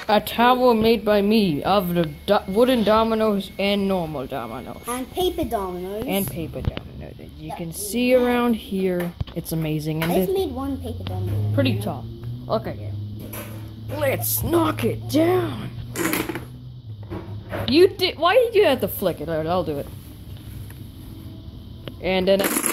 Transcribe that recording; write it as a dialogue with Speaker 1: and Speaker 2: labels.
Speaker 1: A tower made by me of the wooden dominoes and normal dominoes.
Speaker 2: And paper dominoes.
Speaker 1: And paper dominoes. As you can see around here, it's amazing. And
Speaker 2: I've made one paper domino.
Speaker 1: Pretty tall. Okay. Let's knock it down. You did. Why did you have to flick it? Alright, I'll do it. And then.